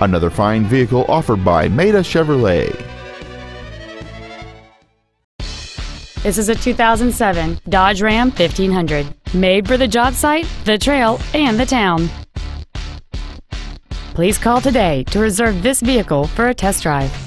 Another fine vehicle offered by Maita Chevrolet. This is a 2007 Dodge Ram 1500, made for the job site, the trail, and the town. Please call today to reserve this vehicle for a test drive.